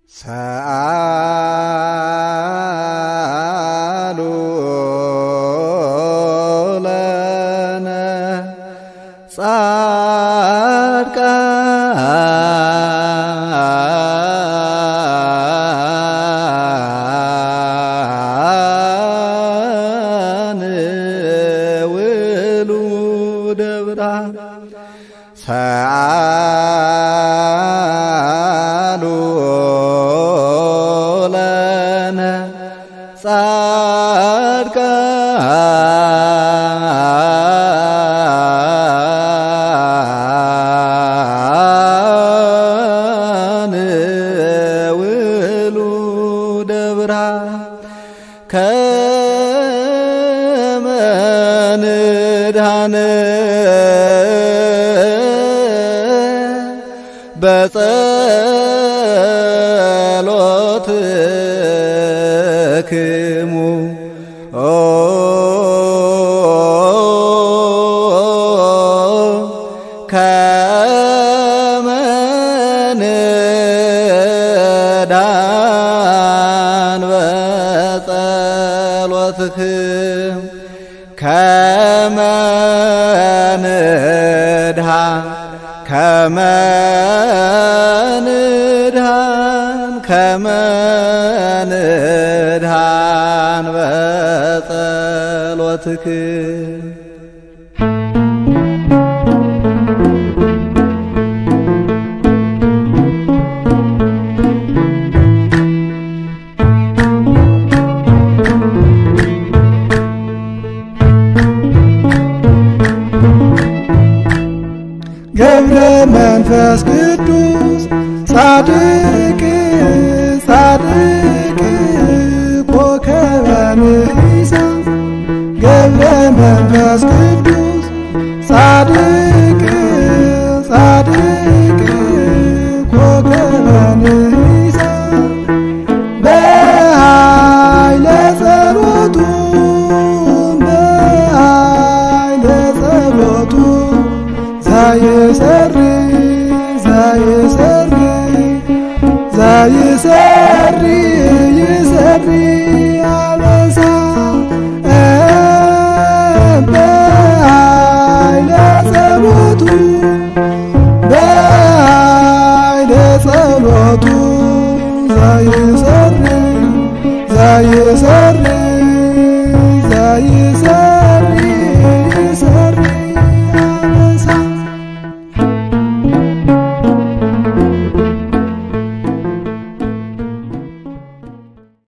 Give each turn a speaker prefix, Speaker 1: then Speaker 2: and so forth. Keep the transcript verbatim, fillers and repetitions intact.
Speaker 1: سألوا لنا صادقان ولود برهان سألوا لنا صادقان ولود برهان كما ندهن بጸሎትክሙ ከመ ንዳን በጸሎትክሙ ከመ ንድሃን ከመ ንድሃን ከመ ንድሃን በጸሎትክሙ ገብረ መንፈስ ቅዱስ ጻድቅ ጻድቅ ኮከበ ምሕሳ ገብረ መንፈስ ቅዱስ ጻድቅ ጻድቅ ኮከበ ምሕሳ በኃይለ ጸሎቱ በኃይለ ጸሎቱ ዛይሰሪ ዛይሰሪ ዛይሰሪ ይሰሪ አበሳ በኃይለ ጸሎቱ በኃይለ ጸሎቱ ዛይሰሪ ዛይሰሪ